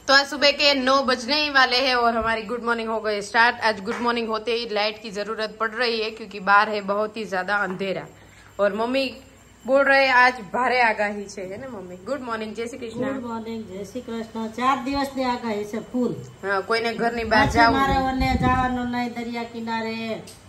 तो आज सुबह के 9 बजने ही वाले हैं और हमारी गुड मॉर्निंग हो गई स्टार्ट। आज गुड मॉर्निंग होते ही लाइट की जरूरत पड़ रही है क्योंकि बाहर है बहुत ही ज्यादा अंधेरा। और मम्मी बोल रहे आज भारे आगाही है ना मम्मी। गुड मॉर्निंग, जय श्री कृष्ण। गुड मॉर्निंग, जय श्री कृष्ण। 4 દિવસની આગાહી છે ફૂલ। હા, કોઈને ઘરની બહાર જાવું મારે ઓને જવાનું નહીં, દરિયા કિનારે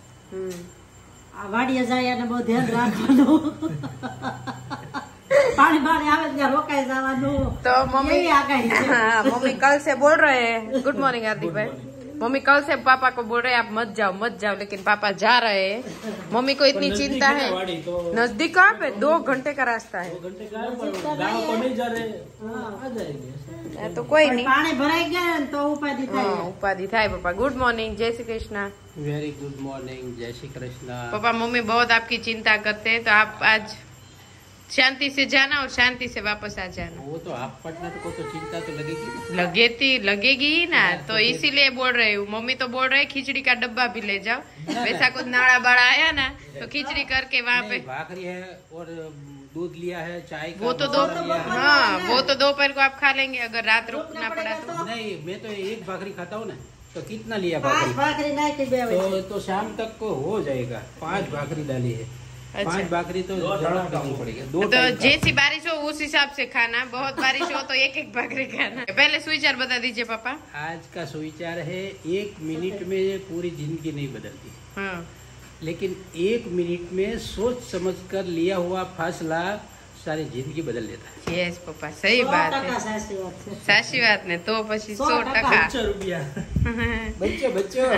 આ વાડીએ જાય અને બહુ ધ્યાન રાખવાનું। पानी पानी आवे ત્યાં રોકાઈ જવાનું। तो मम्मी आगाही है। हाँ, मम्मी कल से बोल रहे हैं। गुड मॉर्निंग हार्दिक भाई। मम्मी कल से पापा को बोल रहे हैं आप मत जाओ, लेकिन पापा जा रहे हैं। मम्मी को इतनी चिंता है। नजदीक कहाँ पे 2 घंटे का रास्ता है। 2 घंटे का गाँव को नहीं जा रहे, आ जाएंगे तो कोई नहीं, पानी भराई गया तो उपाधि થાય। उपाधि થાય। पापा गुड मॉर्निंग, जय Shri Krishna. Very good morning, जय श्री कृष्ण। पापा मम्मी बहुत आपकी चिंता करते हैं, तो आप आज शांति से जाना और शांति से वापस आ जाना। वो तो आप पटना को तो चिंता तो लगेगी ही ना, तो इसीलिए बोल रही हूँ। मम्मी तो बोल रहे खिचड़ी का डब्बा भी ले जाओ, वैसा कुछ नाड़ा बड़ा आया ना तो खिचड़ी करके वहाँ पे भाखरी है और दूध लिया है, चाय का वो तो दोपहर को आप खा लेंगे अगर रात रुकना पड़ा तो। नहीं, मैं तो 1 भाखरी खाता हूँ ना, तो कितना लिया 5 भाखरी नहीं कि 2 तो शाम तक को हो जाएगा। 5 भाखरी डाली है। 5 भाखरी तो जरूर करनी पड़ेगी। 2 तो जैसी बारिश हो उस हिसाब से खाना, बहुत बारिश हो तो 1 भाखरी खाना। पहले सुविचार बता दीजिए पापा। आज का सुविचार है 1 मिनट में पूरी जिंदगी नहीं बदलती, हाँ। लेकिन 1 मिनट में सोच समझ कर लिया हुआ फैसला सारी जिंदगी बदल देता है। यस पापा, सही बात है, साची बात ने तो પછી 100%। रुपया बच्चो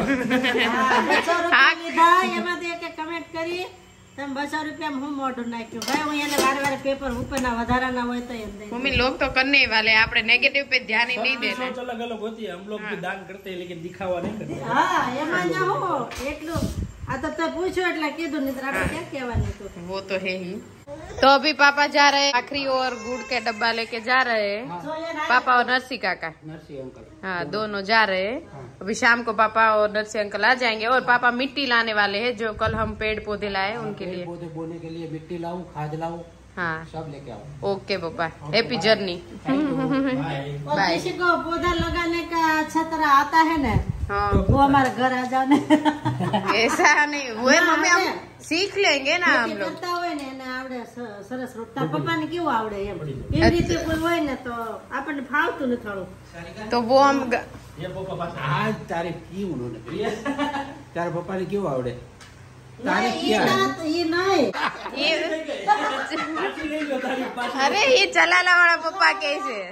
એમાં કે કમેન્ટ કરી તમે 200 રૂપિયા હું મોઢું નાખ્યું ભાઈ। હું એને વારે પેપર ઉપરના વધારાના હોય તો એમ દે। मम्मी लोग तो करने ही वाले, आपने नेगेटिव पे ध्यान ही नहीं देना। सोच अलग अलग होती है, हम लोग भी दान करते हैं लेकिन दिखावा नहीं करते। હા એમાં ન હો એટલું આ તો પૂછો એટલે કીધું નહીં તો આપણે ક્યાં કહેવાનું તો। वो तो है ही। तो अभी पापा जा रहे हैं आखिरी और गुड़ के डब्बा लेके जा रहे हैं। पापा और नरसी काका, नरसी अंकल, हाँ दोनों जा रहे हैं। अभी शाम को पापा और नरसी अंकल आ जाएंगे और पापा मिट्टी लाने वाले हैं जो कल हम पेड़ पौधे लाए उनके लिए। पौधे बोने के लिए मिट्टी लाऊं, खाद लाऊं, हाँ सब लेके आऊं। ओके पापा, हैप्पी जर्नी। और किसी को पौधा लगाने का अच्छा तरह आता है ना, हाँ वो हमारे घर आ जाने। ऐसा नहीं हुए मम्मी, हम सीख लेंगे ना हम लोग। કરતા હોય ને એને આવડે સરસ રોકતા। પપ્પાને કેવું આવડે એમ એવી રીતે કોઈ હોય ને તો આપણને ફાવતું ને થોડું। तो वो हम आज तारीफ की उन्होंने, तारे पापा ने क्यों आवड़े? तारीफ नहीं, किया ये नहीं अरे ये चलाला वाला पप्पा कैसे।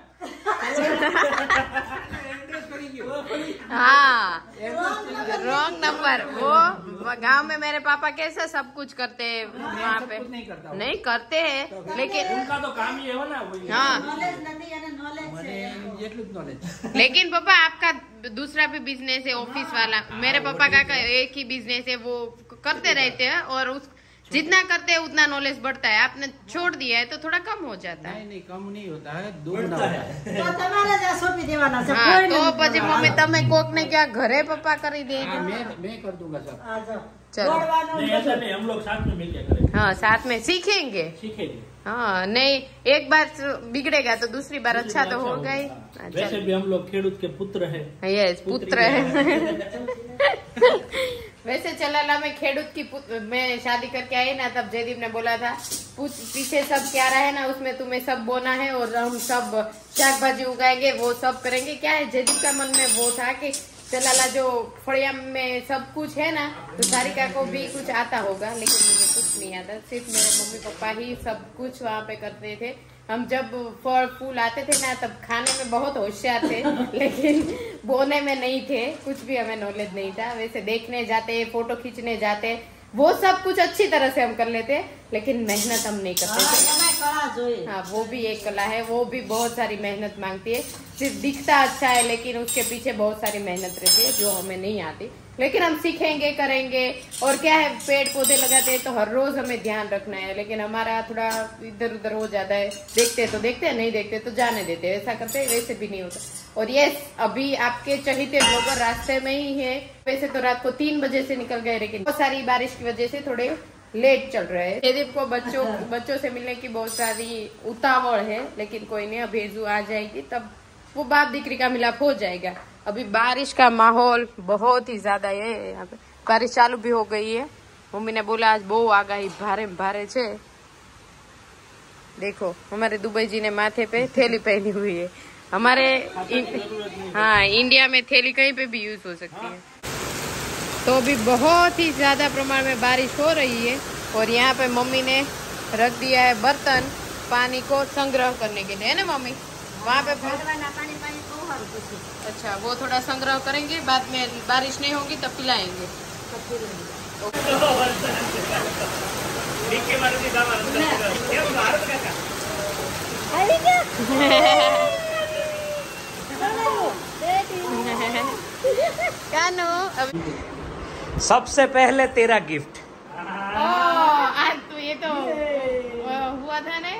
हाँ रॉन्ग नंबर। वो गांव में मेरे पापा कैसा सब कुछ करते हैं, वहाँ पे नहीं करते हैं लेकिन उनका तो काम ही है ना। हाँ નોલેજ નથી અને નોલેજ છે। જેટલું જ નોલેજ। लेकिन पापा आपका दूसरा भी बिजनेस है ऑफिस वाला, मेरे पापा का एक ही बिजनेस है, वो करते रहते हैं और उस जितना करते हैं उतना नॉलेज बढ़ता है। आपने छोड़ दिया है तो थोड़ा कम हो जाता है। नहीं कम नहीं होता है, दोगुना होता है। તો તમારે જ આ સોંપી દેવાના છે। हाँ કોઈ तो નહીં પછી મમ્મી તમે કોક ने क्या घरे पप्पा करी दे। हाँ, मैं कर दूंगा सब। આ જો चलो દોડવાનું नहीं ऐसा नहीं, हम लोग साथ में मिलकर करेंगे, हाँ साथ में सीखेंगे। सीखेंगे। हाँ नहीं, एक बार बिगड़ेगा तो दूसरी बार अच्छा तो होगा ही। वैसे भी हम लोग खेडूत के पुत्र है। यस पुत्र है। वैसे चलाला में खेडूत की मैं शादी करके आई ना, तब जयदीप ने बोला था पीछे सब क्या रहा है ना उसमें तुम्हें सब बोना है और हम सब शाक भाजी उगाएंगे, वो सब करेंगे। क्या है जयदीप का मन में वो था कि चलाला जो फड़िया में सब कुछ है ना तो सारिका को भी कुछ आता होगा, लेकिन मुझे कुछ नहीं आता। सिर्फ मेरे मम्मी पापा ही सब कुछ वहाँ पे करते थे। हम जब फल फूल आते थे ना तब खाने में बहुत होशियार थे लेकिन बोने में नहीं थे, कुछ भी हमें नॉलेज नहीं था। वैसे देखने जाते, फोटो खींचने जाते, वो सब कुछ अच्छी तरह से हम कर लेते, लेकिन मेहनत हम नहीं करते थे। એમાં કળા જોઈએ। हाँ वो भी एक कला है, वो भी बहुत सारी मेहनत मांगती है। सिर्फ दिखता अच्छा है लेकिन उसके पीछे बहुत सारी मेहनत रहती है जो हमें नहीं आती। लेकिन हम सीखेंगे, करेंगे। और क्या है, पेड़ पौधे लगाते हैं तो हर रोज हमें ध्यान रखना है, लेकिन हमारा थोड़ा इधर उधर हो जाता है। देखते तो देखते हैं, नहीं देखते तो जाने देते हैं, ऐसा करते हैं। वैसे भी नहीं होता। और यस, अभी आपके चहीते ब्लॉगर रास्ते में ही है। वैसे तो रात को 3 बजे से निकल गए, लेकिन बहुत सारी बारिश की वजह से थोड़े लेट चल रहे हैं। जयदीप को बच्चों से मिलने की बहुत सारी उतावल है, लेकिन कोई नहीं, अब हेजू आ जाएगी तब वो बाप दीकरी का मिलाप हो जाएगा। अभी बारिश का माहौल बहुत ही ज्यादा है यहाँ पे, बारिश चालू भी हो गई है। मम्मी ने बोला आज बहु आगाही भारे भारे छे। देखो हमारे दुबई जी ने माथे पे थैली पहनी हुई है। हमारे हाँ इंडिया में थैली कहीं पे भी यूज हो सकती है। तो अभी बहुत ही ज्यादा प्रमाण में बारिश हो रही है और यहाँ पे मम्मी ने रख दिया है बर्तन पानी को संग्रह करने के लिए, है ना मम्मी? वहाँ पे अच्छा वो थोड़ा संग्रह करेंगे, बाद में बारिश नहीं होगी तब पिलाएंगे। सबसे पहले तेरा गिफ्ट। आज तो ये तो हुआ था ना।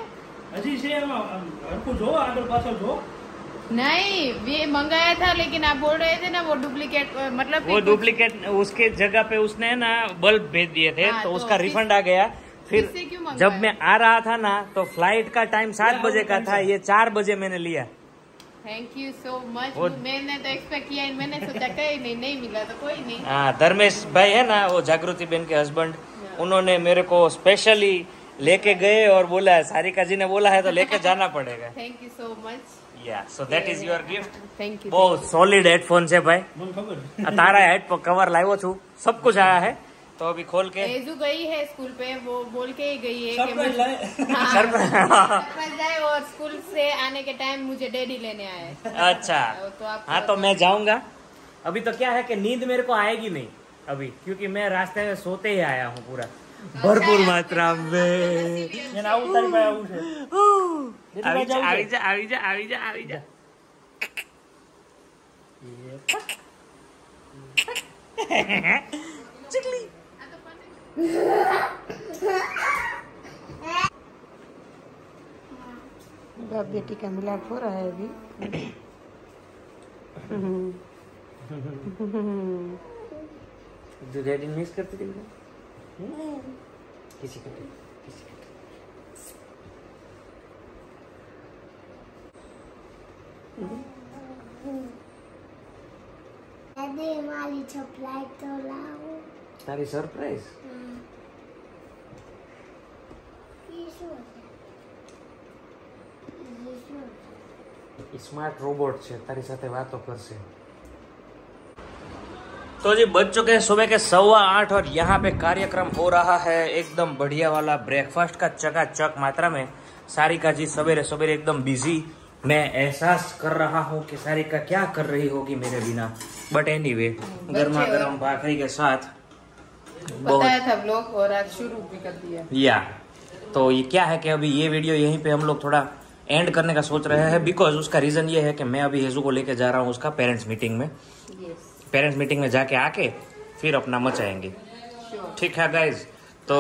नहीं ये मंगाया था, लेकिन आप बोल रहे थे ना वो डुप्लीकेट, मतलब वो डुप्लीकेट उसके जगह पे उसने ना बल्ब भेज दिए थे। हाँ, तो तो उसका रिफंड आ गया। फिर इससे क्यों मंगाया? जब मैं आ रहा था ना तो फ्लाइट का टाइम 7 बजे का था, ये 4 बजे मैंने लिया। Thank you so much. वो- मैंने तो एक्सपेक्ट किया, मैंने सोचा कहीं नहीं मिला तो कोई नहीं। हाँ धर्मेश भाई है ना, वो जागृति बहन के हस्बैंड, उन्होंने मेरे को स्पेशली लेके गए और बोला सारिका जी ने बोला है तो लेके जाना पड़ेगा। Thank you so much. या so that is your gift. Thank you. બહુ સોલિડ હેડફોન છે ભાઈ, તારા હેડ કવર લાવ્યો છું, सब कुछ आया है। तो अभी खोल के तेजू गई है स्कूल पे, वो बोल के ही गई है कि मुझे सरप्राइज जाए और स्कूल से आने के टाइम मुझे डैडी लेने आए। अच्छा तो आप हाँ तो मैं जाऊंगा। अभी तो क्या है कि नींद मेरे को आएगी नहीं अभी, क्योंकि मैं रास्ते में सोते ही आया हूँ पूरा भरपूर मात्रा में। આવી જા चिकली। बाप बेटी का मिलाप हो रहा है अभी। जो डैडी मिस करती थी किसी का वाली चपलाई तो लाओ। तारी सरप्राइज स्मार्ट रोबोट છે, તારી સાથે વાતો કરશે। तो जी बज चुके हैं सुबह के 8:15 और यहाँ पे कार्यक्रम हो रहा है एकदम बढ़िया वाला ब्रेकफास्ट का चकाचक मात्रा में। सारिका जी सवेरे सवेरे एकदम बिजी। मैं एहसास कर रहा हूँ कि सारिका क्या कर रही होगी मेरे बिना, बट एनीवे गर्मा गर्म भाखरी के साथ बताया था व्लॉग और आज शुरू भी कर दिया। या तो ये क्या है कि अभी ये वीडियो यहीं पे हम लोग थोड़ा एंड करने का सोच रहे हैं, बिकॉज उसका रीजन ये है कि मैं अभी हेजू को लेके जा रहा हूँ उसका पेरेंट्स मीटिंग में। पेरेंट्स मीटिंग में जाके आके फिर अपना मचाएंगे। ठीक है गाइज, तो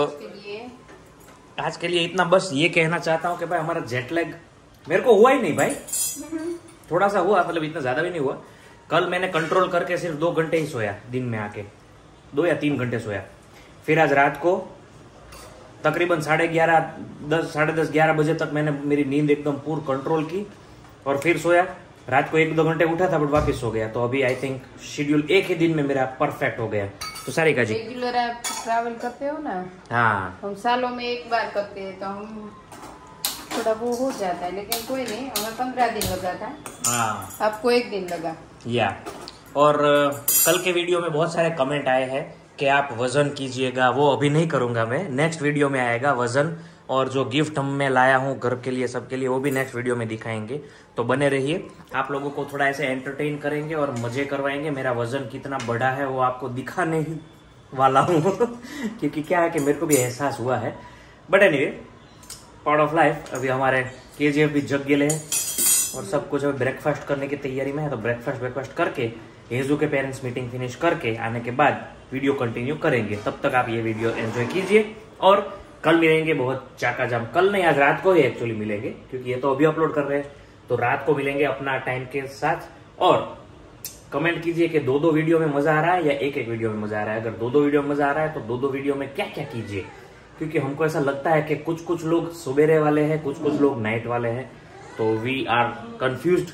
आज के लिए इतना बस ये कहना चाहता हूँ कि भाई हमारा जेट लैग मेरे को हुआ ही नहीं भाई, थोड़ा सा हुआ, मतलब इतना ज्यादा भी नहीं हुआ। कल मैंने कंट्रोल करके सिर्फ 2 घंटे ही सोया दिन में आके, 2 या 3 घंटे सोया। फिर आज रात को तकरीबन 11:30 साढ़े 11 बजे तक मैंने मेरी नींद एकदम पूर्ण कंट्रोल की और फिर सोया। रात को 1-2 घंटे उठा था बट वापस सो गया। तो अभी आई थिंक शेड्यूल एक ही दिन में मेरा परफेक्ट हो गया। तो सारिका जी रेगुलर आप ट्रैवल करते हो ना, हाँ हम सालों में एक बार करते हैं तो हम थोड़ा वो हो जाता है, लेकिन कोई नहीं, हमें 15 दिन लगा था, हाँ आपको 1 दिन लगा। या और कल के वीडियो में बहुत सारे कमेंट आए हैं कि आप वजन कीजिएगा, वो अभी नहीं करूंगा मैं, नेक्स्ट वीडियो में आएगा वजन। और जो गिफ्ट मैं लाया हूँ घर के लिए सबके लिए वो भी नेक्स्ट वीडियो में दिखाएंगे। तो बने रहिए, आप लोगों को थोड़ा ऐसे एंटरटेन करेंगे और मजे करवाएंगे। मेरा वजन कितना बड़ा है वो आपको दिखाने ही वाला हूँ क्योंकि क्या है कि मेरे को भी एहसास हुआ है। But anyway part of life. अभी हमारे KGF भी जग गए हैं और सब कुछ अभी ब्रेकफास्ट करने की तैयारी में है। तो ब्रेकफास्ट करके हेजू के पेरेंट्स मीटिंग फिनिश करके आने के बाद वीडियो कंटिन्यू करेंगे। तब तक आप ये वीडियो एंजॉय कीजिए और कल मिलेंगे बहुत चाका जाम। कल नहीं, आज रात को ही एक्चुअली मिलेंगे क्योंकि ये तो अभी अपलोड कर रहे हैं। तो रात को मिलेंगे अपना टाइम के साथ। और कमेंट कीजिए कि 2-2 वीडियो में मजा आ रहा है या एक वीडियो में मजा आ रहा है। अगर 2-2 वीडियो में मजा आ रहा है तो 2-2 वीडियो में क्या क्या कीजिए, क्योंकि हमको ऐसा लगता है कि कुछ लोग सुबेरे वाले हैं, कुछ लोग नाइट वाले हैं। तो वी आर कंफ्यूज्ड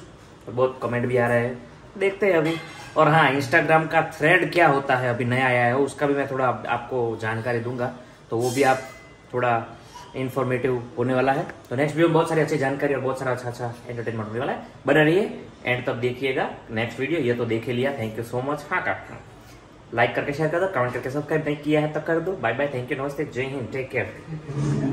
तो बहुत कमेंट भी आ रहे हैं, देखते हैं अभी। और हाँ, इंस्टाग्राम का थ्रेड क्या होता है अभी नया आया है, उसका भी मैं थोड़ा आपको जानकारी दूंगा, तो वो भी आप थोड़ा इन्फॉर्मेटिव होने वाला है। तो नेक्स्ट वीडियो में बहुत सारी अच्छी जानकारी और बहुत सारा अच्छा एंटरटेनमेंट होने वाला है। बने रहिए एंड तक देखिएगा नेक्स्ट वीडियो। ये तो देख ही लिया, थैंक यू सो मच। हाँ का लाइक करके शेयर कर दो, कमेंट करके सब्सक्राइब नहीं किया है तो कर दो। बाय बाय, थैंक यू, नमस्ते, जय हिंद, टेक केयर।